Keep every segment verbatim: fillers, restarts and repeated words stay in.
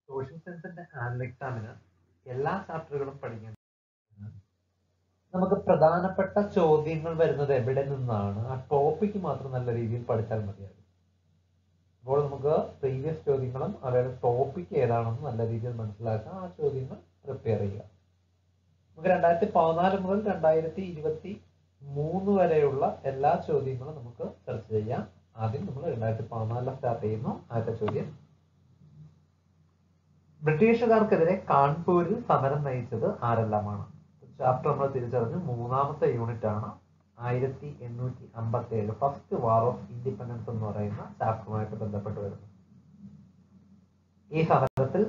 Social സയൻസിന്റെ annual എക്സാമിന് എല്ലാ ചാപ്റ്ററുകളും പഠിക്കാൻ നമുക്ക് പ്രധാനപ്പെട്ട ചോദ്യങ്ങൾ വരുന്നത് എവിടെ നിന്നാണ്, ആ ടോപ്പിക്ക് മാത്രം നല്ല രീതിയിൽ പഠിച്ചാൽ മതിയാകും. അപ്പോൾ നമുക്ക് പ്രീവിയസ് ചോദ്യങ്ങളും അവയുടെ ടോപ്പിക് ഏതാണെന്ന് നല്ല രീതിയിൽ മനസ്സിലാക്കാം, ആ ചോദ്യങ്ങൾ പ്രിപ്പയർ ചെയ്യുക. നമുക്ക് രണ്ടായിരത്തി പതിനാല് മുതൽ രണ്ടായിരത്തി ഇരുപത്തി മൂന്ന് വരെയുള്ള എല്ലാ ചോദ്യങ്ങളും നമുക്ക് ചർച്ച ചെയ്യാം. ആദ്യം നമ്മൾ രണ്ടായിരത്തി പതിനാലിൽ സ്റ്റാർട്ട് ചെയ്യുന്നു. ആദ്യത്തെ ചോദ്യം: ബ്രിട്ടീഷുകാർക്കെതിരെ കാൺപൂരിൽ സമരം നയിച്ചത് ആരെല്ലാമാണ്? ചാപ്റ്റർ നമ്മൾ തിരിച്ചറിഞ്ഞു. മൂന്നാമത്തെ യൂണിറ്റ് ആണ് ആയിരത്തി എണ്ണൂറ്റി അമ്പത്തി ഏഴ് ഫസ്റ്റ് വാർ ഓഫ് ഇൻഡിപെൻഡൻസ് എന്ന് പറയുന്ന ചാപ്റ്ററുമായിട്ട് ബന്ധപ്പെട്ട് വരുന്നത്. ഈ സമരത്തിൽ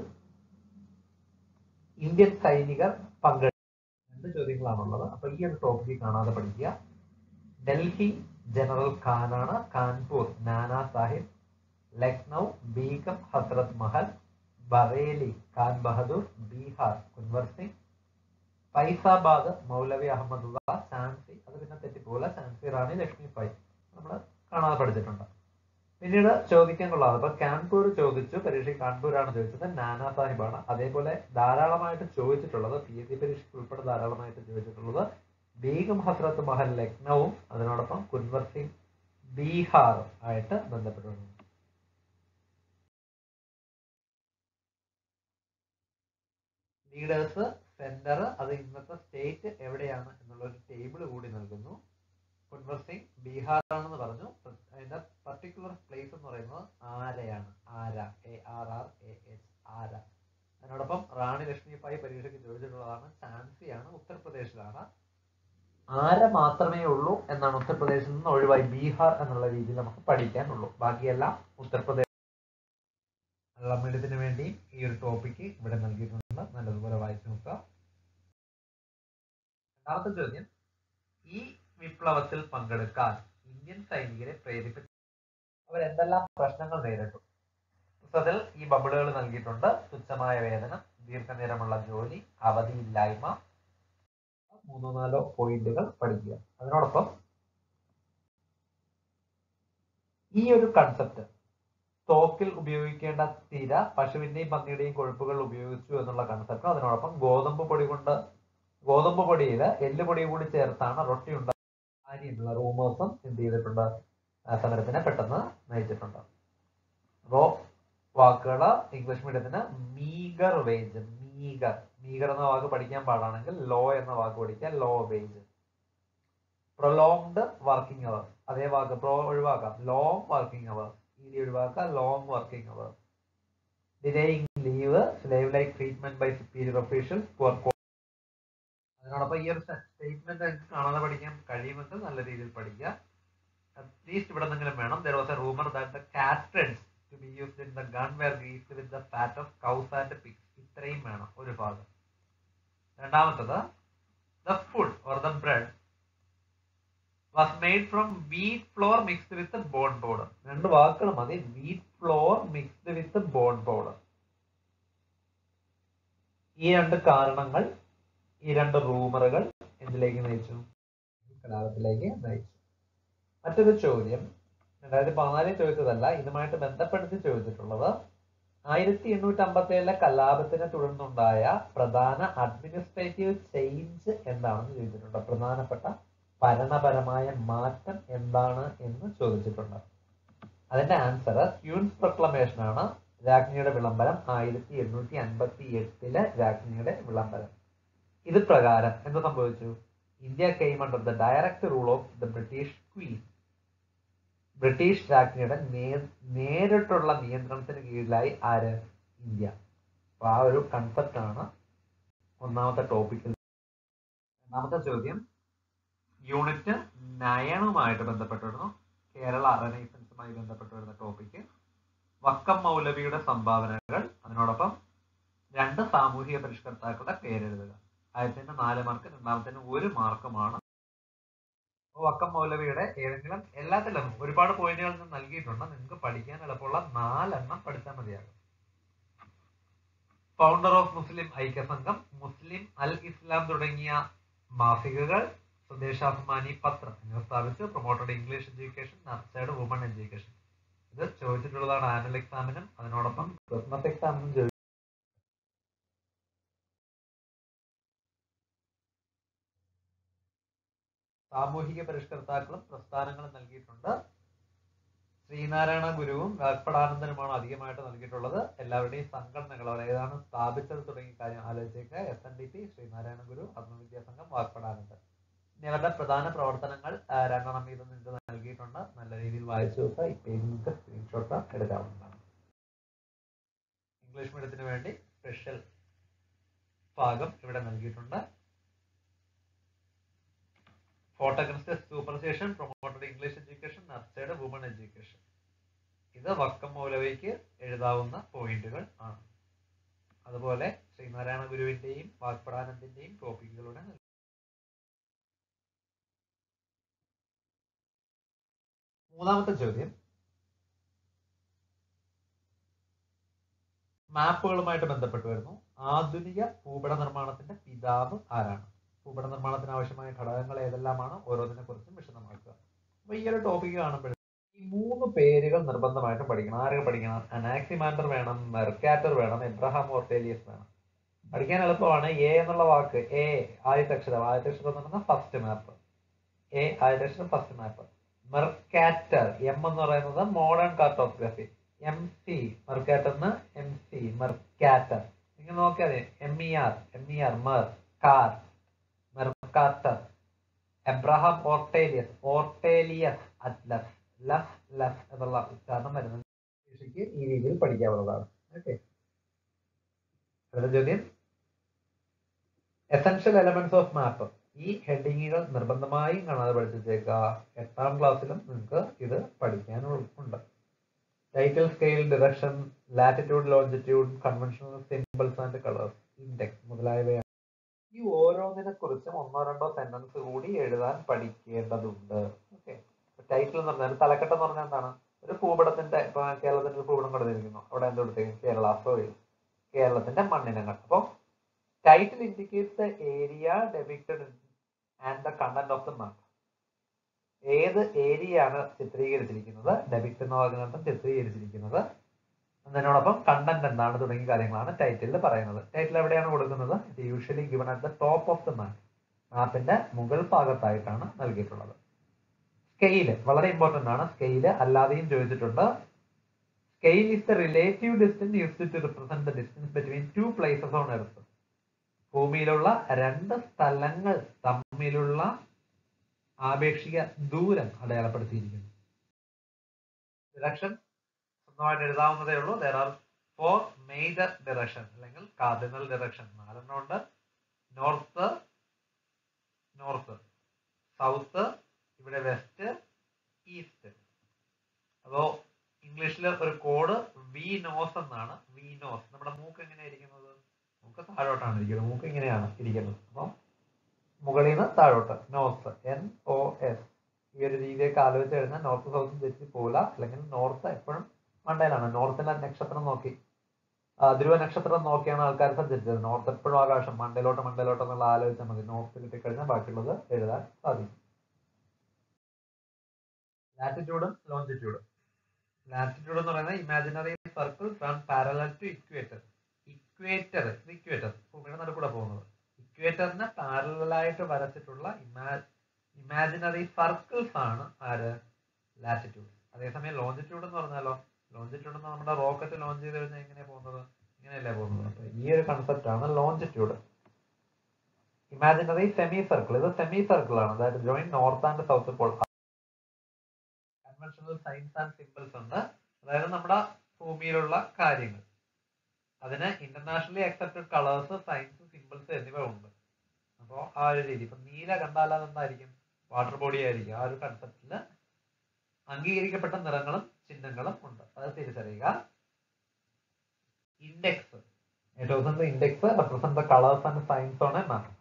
ഇന്ത്യൻ സൈനികർ പങ്കെടുത്ത രണ്ട് ചോദ്യങ്ങളാണുള്ളത്. അപ്പൊ ഈ ഒരു ടോപ്പിക് കാണാതെ പഠിക്കുക. ഡൽഹി ജനറൽ ഖാനാണ്, കാൺപൂർ നാനാ സാഹിബ്, ലക്നൗ ബീഗം ഹസ്രത് മഹൽ, ബറേലി ഖാൻ ബഹദൂർ, ബീഹാർ കുൻവർ സിംഗ്, ഫൈസാബാദ് മൗലവി അഹമ്മദുള്ള, ഝാൻസി അത് പിന്നെ തെറ്റിപ്പോല ഝാൻസി റാണി ലക്ഷ്മിബായി നമ്മൾ കാണാതെ പഠിച്ചിട്ടുണ്ട്. പിന്നീട് ചോദിക്കാൻ കൊള്ളാതെ ഇപ്പൊ കാൺപൂർ ചോദിച്ചു, പരീക്ഷയ്ക്ക് കാൺപൂരാണ് ചോദിച്ചത്, നാനാ സാഹിബാണ്. അതേപോലെ ധാരാളമായിട്ട് ചോദിച്ചിട്ടുള്ളത് പി എസ് സി പരീക്ഷയ്ക്ക് ഉൾപ്പെടെ ധാരാളമായിട്ട് ചോദിച്ചിട്ടുള്ളത് ബീഗം ഹസ്രത്ത് മഹൽ ലക്നൌവും അതിനോടൊപ്പം കുൻവർ സിംഗ് ബീഹാറും ആയിട്ട് ബന്ധപ്പെട്ടിട്ടുണ്ട്. ലീഡേഴ്സ്, സെന്റർ, അത് ഇന്നത്തെ സ്റ്റേറ്റ് എവിടെയാണ് എന്നുള്ള ഒരു ടേബിൾ കൂടി നൽകുന്നു. കുൻവർ സിംഗ് ബീഹാർ ആണെന്ന് പറഞ്ഞു. അതിന്റെ പർട്ടിക്കുലർ പ്ലേസ് എന്ന് പറയുന്നത് ആരയാണ്. ആര, A R R A H, ആര. അതിനോടൊപ്പം റാണി ലക്ഷ്മിബായി പരീക്ഷയ്ക്ക് ചോദിച്ചിട്ടുള്ളതാണ്. ഝാൻസിയാണ്, ഉത്തർപ്രദേശിലാണ്. ആര മാത്രമേ ഉള്ളൂ എന്നാണ് ഉത്തർപ്രദേശിൽ നിന്ന് ഒഴിവായി ബീഹാർ എന്നുള്ള രീതിയിൽ നമുക്ക് പഠിക്കാനുള്ളൂ. ബാക്കിയെല്ലാം ഉത്തർപ്രദേശ്. മലയാളം മീഡിയത്തിന് വേണ്ടി ഈ ഒരു ടോപ്പിക്ക് ഇവിടെ നൽകിയിട്ടുണ്ട്, നല്ലതുപോലെ വായിച്ചു നോക്കുക. രണ്ടാമത്തെ ചോദ്യം: ഈ വിപ്ലവത്തിൽ പങ്കെടുക്കാൻ ഇന്ത്യൻ സൈനികരെ പ്രേരിപ്പിച്ച അവരെന്തെല്ലാം പ്രശ്നങ്ങൾ നേരിട്ടു? പുസ്തകത്തിൽ ഈ ബബിളുകൾ നൽകിയിട്ടുണ്ട്. തുച്ഛമായ വേതനം, ദീർഘനേരമുള്ള ജോലി, അവധിയില്ലായ്മ. മൂന്നോ നാലോ പോയിന്റുകൾ പഠിക്കുക. അതിനോടൊപ്പം ഈ ഒരു കൺസെപ്റ്റ് തോക്കിൽ ഉപയോഗിക്കേണ്ട സ്ഥിര പശുവിന്റെയും പന്നിയുടെയും കൊഴുപ്പുകൾ ഉപയോഗിച്ചു എന്നുള്ള കൺസെപ്റ്റ്, അതിനോടൊപ്പം ഗോതമ്പ് പൊടി കൊണ്ട് ഗോതമ്പ് പൊടിയിൽ എല്ലുപൊടി കൂടി ചേർത്താണ് റൊട്ടി ഉണ്ടാക്കിയിട്ടുള്ള റൂമേഴ്സും എന്ത് ചെയ്തിട്ടുണ്ട്, സമരത്തിനെ പെട്ടെന്ന് നയിച്ചിട്ടുണ്ട്. അപ്പോ വാക്കുകള് ഇംഗ്ലീഷ് മീഡിയത്തിന് മീഗർ വേജ്, മീഗർ മീഗർ എന്ന വാക്ക് പഠിക്കാൻ പാടാണെങ്കിൽ ലോ എന്ന വാക്ക് പഠിക്കുക, low wage. Prolonged working hours, അതേ വാക്ക് പ്രോ ഒഴിവാക്കാം, ലോങ് വർക്കിംഗ് അവേഴ്സ്, ഇനി ഒഴിവാക്കാം, long working hours. Delaying leave, slave like treatment by superior officials, poor. അതിനോടൊപ്പം ഈ ഒരു സ്റ്റേറ്റ്മെന്റ് കാണാതെ പഠിക്കാൻ കഴിയുമെങ്കിൽ നല്ല രീതിയിൽ പഠിക്കുക. അറ്റ്ലീസ്റ്റ് ഇവിടെ നിന്നെങ്കിലും വേണം. There was a rumor that the cartridge to be used in the gun were greased with the fat of cows and pigs. ഇത്രയും വേണം ഒരു ഭാഗം. രണ്ടാമത്തത്, the food or the bread was made from wheat flour mixed with bone powder. രണ്ട് വാക്കുകൾ മതി, wheat flour mixed with bone powder. ഈ രണ്ട് കാരണങ്ങൾ, ഈ രണ്ട് റൂമറുകൾ എന്തിലേക്ക് നയിച്ചു? കലാപത്തിലേക്ക് നയിച്ചു. മറ്റൊരു ചോദ്യം രണ്ടായിരത്തി പതിനാലിൽ ചോദിച്ചതല്ല, ഇതുമായിട്ട് ബന്ധപ്പെടുത്തി ചോദിച്ചിട്ടുള്ളത് ആയിരത്തി എണ്ണൂറ്റി അമ്പത്തി ഏഴിലെ കലാപത്തിനെ തുടർന്നുണ്ടായ പ്രധാന അഡ്മിനിസ്ട്രേറ്റീവ് ചേഞ്ച് എന്താണെന്ന് ചോദിച്ചിട്ടുണ്ട്. പ്രധാനപ്പെട്ട ഭരണപരമായ മാറ്റം എന്താണ് എന്ന് ചോദിച്ചിട്ടുണ്ട്. അതിന്റെ ആൻസർ ക്യൂൻസ് പ്രൊക്ലമേഷൻ ആണ്. രാജ്ഞിയുടെ വിളംബരം, ആയിരത്തി എണ്ണൂറ്റി അൻപത്തി എട്ടിലെ രാജ്ഞിയുടെ വിളംബരം. ഇത് പ്രകാരം എന്ത് സംഭവിച്ചു? India came under the direct rule of the British queen. British രാജ്ഞിയുടെ നേരിട്ടുള്ള നിയന്ത്രണത്തിന് കീഴിലായി ആര്? ഇന്ത്യ. അപ്പൊ ആ ഒരു കൺസെപ്റ്റ് ആണ് ഒന്നാമത്തെ ടോപ്പിക്കിൽ. രണ്ടാമത്തെ ചോദ്യം യൂണിറ്റ് നയനുമായിട്ട് ബന്ധപ്പെട്ടിരുന്നു. കേരള റെനൈസൻസുമായി ബന്ധപ്പെട്ട് വരുന്ന ടോപ്പിക്ക്. വക്കം മൗലവിയുടെ സംഭാവനകൾ, അതിനോടൊപ്പം രണ്ട് സാമൂഹിക പരിഷ്കർത്താക്കളുടെ പേരെഴുതുക. ആദ്യത്തിന് നാല് മാർക്ക്, രണ്ടാമത്തിന് ഒരു മാർക്കുമാണ്. വക്കം മൗലവിയുടെ ഏതെങ്കിലും എല്ലാത്തിലും ഒരുപാട് പോയിന്റുകൾ നൽകിയിട്ടുണ്ട്. നിങ്ങൾക്ക് പഠിക്കാൻ എളുപ്പമുള്ള നാലെണ്ണം പഠിച്ചാൽ മതിയാകും. ഫൗണ്ടർ ഓഫ് മുസ്ലിം ഐക്യസംഘം, മുസ്ലിം അൽ ഇസ്ലാം തുടങ്ങിയ മാസികകൾ, സ്വദേശാഭിമാനി പത്രം എന്നിവ സ്ഥാപിച്ചു. Promoted English education, nurtured woman education. ഇത് ചോദിച്ചിട്ടുള്ളതാണ് ആനുവൽ എക്സാമിനും അതിനോടൊപ്പം ക്രിസ്മസ് എക്സാമിനും സാമൂഹിക പരിഷ്കർത്താക്കളും പ്രസ്ഥാനങ്ങളും നൽകിയിട്ടുണ്ട്. ശ്രീനാരായണ ഗുരുവും വാഗ്ഭടാനന്ദനുമാണ് അധികമായിട്ട് നൽകിയിട്ടുള്ളത്. എല്ലാവരുടെയും സംഘടനകൾ അവർ ഏതാണ് സ്ഥാപിച്ചത് തുടങ്ങിയ കാര്യം ആലോചിച്ചേക്കുക. S N D P, Sree Narayana Guru, Atmavidya Sangham, Vagbhatanandan. ഇനി അവരുടെ പ്രധാന പ്രവർത്തനങ്ങൾ രണ്ടെണ്ണം വീതം നിങ്ങൾക്ക് നൽകിയിട്ടുണ്ട്. നല്ല രീതിയിൽ വായിച്ചു നോക്കുക. ഇപ്പം നിങ്ങൾക്ക് സ്ക്രീൻഷോട്ട് എടുക്കാവുന്നതാണ്. ഇംഗ്ലീഷ് മീഡിയത്തിന് വേണ്ടി സ്പെഷ്യൽ ഭാഗം ഇവിടെ നൽകിയിട്ടുണ്ട്. Fought against the superstition, promoted English education, nurtured women education. ഇത് വക്കം മൗലവിക്ക് എഴുതാവുന്ന പോയിന്റുകൾ ആണ്. അതുപോലെ ശ്രീനാരായണ ഗുരുവിന്റെയും വാഗ്ഭടാനന്ദന്റെയും ടോപ്പിക്കുകളുടെ മൂന്നാമത്തെ ചോദ്യം മാപ്പുകളുമായിട്ട് ബന്ധപ്പെട്ട് വരുന്നു. ആധുനിക ഭൂപട നിർമ്മാണത്തിന്റെ പിതാവ് ആരാണ്? ഭൂപട നിർമ്മാണത്തിന് ആവശ്യമായ ഘടകങ്ങൾ ഏതെല്ലാമാണ്? ഓരോന്നിനെ കുറിച്ചും വിശദമാക്കുക. അപ്പൊ ഈ ഒരു ടോപ്പിക് കാണുമ്പോൾ ഈ മൂന്ന് പേരുകൾ നിർബന്ധമായിട്ടും പഠിക്കണം. ആരൊക്കെ പഠിക്കണം? അനാക്സിമാൻഡർ വേണം, മെർക്കാറ്റർ വേണം, എബ്രഹാം ഓർട്ടേലിയസ് വേണം. പഠിക്കാൻ എളുപ്പമാണ്. എ എന്നുള്ള വാക്ക്, എ ആദ്യത്തെ അക്ഷരം, ആദ്യത്തെ അക്ഷരം എന്ന് പറയുന്നത് ഫസ്റ്റ് മാപ്പ്. എ ആദ്യത്തെ അക്ഷരം ഫസ്റ്റ് മാപ്പ്. മെർക്കാറ്റർ, എം എന്ന് പറയുന്നത് മോഡേൺ കാർട്ടോഗ്രഫി. എം സി മെർക്കാറ്ററിന് എം സി മെർക്കാറ്റർ. നിങ്ങൾ നോക്കിയാൽ M E R M E R mer car Mercator. Abraham Ortelius Ortelius atlas las las എന്നുള്ള ഉച്ചാരണം വരുന്നത് ഈ രീതിയിൽ പഠിക്കാവുന്നതാണ്. ഓക്കെ. അടുത്ത ചോദ്യം എസെൻഷ്യൽ എലമെന്റ്സ് ഓഫ് മാപ്പ്. ഈ ഹെഡിങ്ങുകൾ നിർബന്ധമായും കാണാതെ പഠിച്ചേക്കുക. എട്ടാം ക്ലാസ്സിലും നിങ്ങൾക്ക് ഇത് പഠിക്കാനുണ്ട്. Title, scale, direction, latitude, longitude, conventional symbols and colours, index മുതലായവയാണ്. ഈ ഓരോന്നിനെ കുറിച്ചും ഒന്നോ രണ്ടോ സെന്റൻസ് കൂടി എഴുതാൻ പഠിക്കേണ്ടതുണ്ട്. ഓക്കെ. ടൈറ്റിൽ എന്ന് പറഞ്ഞാൽ തലക്കെട്ട് എന്ന് പറഞ്ഞാൽ എന്താണ്? ഒരു ഭൂപടത്തിന്റെ, ഇപ്പൊ കേരളത്തിന്റെ ഒരു ഭൂപടം കൊടുത്തിരിക്കുന്നു. അവിടെ എന്താ കൊടുത്തേക്കും? കേരള സോയിൽ, കേരളത്തിന്റെ മണ്ണിനങ്ങൾ. അപ്പോൾ title indicates the area depicted and the content of the map. ഏത് ഏരിയയാണ് ചിത്രീകരിച്ചിരിക്കുന്നത്, ഡെപിക്റ്റ് എന്ന് പറഞ്ഞാൽ ചിത്രീകരിച്ചിരിക്കുന്നത്, അതിനോടൊപ്പം കണ്ടന്റ് എന്താണ് തുടങ്ങിയ കാര്യങ്ങളാണ് ടൈറ്റിലിൽ പറയുന്നത്. ടൈറ്റിൽ എവിടെയാണ് കൊടുക്കുന്നത്? ഇത് usually given at the top of the map. മാപ്പിന്റെ മുകൾ ഭാഗത്തായിട്ടാണ് നൽകിയിട്ടുള്ളത്. സ്കെയില് വളരെ ഇമ്പോർട്ടന്റ് ആണ്. സ്കെയില് അല്ലാതെയും ചോദിച്ചിട്ടുണ്ട്. Scale is the relative distance used to represent the distance between two places on earth. ഭൂമിയിലുള്ള രണ്ട് സ്ഥലങ്ങൾ തമ്മിലുള്ള ആപേക്ഷിക ദൂരം അടയാളപ്പെടുത്തിയിരിക്കുന്നു. ഡിറക്ഷൻ സ്വന്തമായിട്ട് എഴുതാവുന്നതേ ഉള്ളൂ. There are four major direction അല്ലെങ്കിൽ കാർഡിനൽ ഡിറക്ഷൻ. നാലെണ്ണം ഉണ്ട്. നോർത്ത് നോർത്ത് സൗത്ത്, ഇവിടെ വെസ്റ്റ്, ഈസ്റ്റ്. അപ്പോ ഇംഗ്ലീഷിൽ ഒരു കോഡ് വി നോസ് എന്നാണ്. We nose. നമ്മുടെ മൂക്ക് എങ്ങനെയാണ് ഇരിക്കുന്നത്? മൂക്ക് താഴോട്ടാണ് ഇരിക്കുന്നത്. മൂക്ക് ഇങ്ങനെയാണ് ഇരിക്കുന്നത്. അപ്പം മുകളിൽ നിന്ന് താഴോട്ട് നോർത്ത്, എൻ ഒ എസ്. ഈ ഒരു രീതിയൊക്കെ ആലോചിച്ച് കഴിഞ്ഞാൽ നോർത്ത് സൗത്ത് തെറ്റി പോകില്ല. അല്ലെങ്കിൽ നോർത്ത് എപ്പോഴും മണ്ടയിലാണ്. നോർത്തിലെ നക്ഷത്രം നോക്കി, ധ്രുവ നക്ഷത്രം നോക്കിയാണ് ആൾക്കാർ സഞ്ചരിച്ചത്. നോർത്ത് എപ്പോഴും ആകാശം, മണ്ടയിലോട്ട് മണ്ടയിലോട്ട് എന്നുള്ള ആലോചിച്ചാൽ മതി. നോർത്ത് കിട്ടിക്കഴിഞ്ഞാൽ ബാക്കിയുള്ളത് എഴുതാൻ സാധിക്കും. ലാറ്റിറ്റ്യൂഡും ലോഞ്ചിറ്റ്യൂഡും. ലാറ്റിറ്റ്യൂഡ് എന്ന് പറയുന്നത് imaginary circle from parallel to equator. Equator equator ഭൂമിയുടെ നടുക്കൂടെ പോകുന്നത്. ഇക്വേറ്ററിന് പാരലായിട്ട് വരച്ചിട്ടുള്ള ഇമാ ഇമാജിനറി സർക്കിൾസ് ആണ് ആര്? ലാറ്റിറ്റ്യൂഡ്. അതേസമയം ലോഞ്ചിറ്റ്യൂഡ് എന്ന് പറഞ്ഞാലോ, ലോഞ്ചിറ്റ്യൂഡ് എന്ന് നമ്മുടെ റോക്കറ്റ് ലോഞ്ച് ചെയ്ത് കഴിഞ്ഞാൽ എങ്ങനെയാ പോകുന്നത്? ഇങ്ങനെയല്ലേ പോകുന്നത്. അപ്പൊ ഈ ഒരു കൺസെപ്റ്റ് ആണ് ലോഞ്ചിറ്റ്യൂഡ്. ഇമാജിനറി സെമി സർക്കിൾ, ഇത് സെമി സർക്കിൾ ആണ്. അതായത് join north and south pole. Conventional signs and symbols ഉണ്ട്. അതായത് നമ്മുടെ ഭൂമിയിലുള്ള കാര്യങ്ങൾ, അതിന് internationally accepted colours, signs, symbols എന്നിവ ഉണ്ട്. അപ്പോൾ ആ ഒരു രീതി. ഇപ്പൊ നീല കണ്ടാൽ അതെന്തായിരിക്കും? വാട്ടർ ബോഡി ആയിരിക്കും. ആ ഒരു കൺസെപ്റ്റില് അംഗീകരിക്കപ്പെട്ട നിറങ്ങളും ചിഹ്നങ്ങളും ഉണ്ട്. അത് തിരിച്ചറിയുക. ഇൻഡെക്സ്, ഏറ്റവും index represent the colours and signs on a map.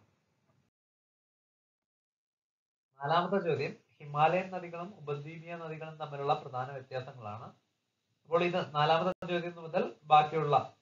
നാലാമത്തെ ചോദ്യം ഹിമാലയൻ നദികളും ഉപദ്വീപീയ നദികളും തമ്മിലുള്ള പ്രധാന വ്യത്യാസങ്ങളാണ്. അപ്പോൾ ഇത് നാലാമത്തെ ചോദ്യം മുതൽ ബാക്കിയുള്ള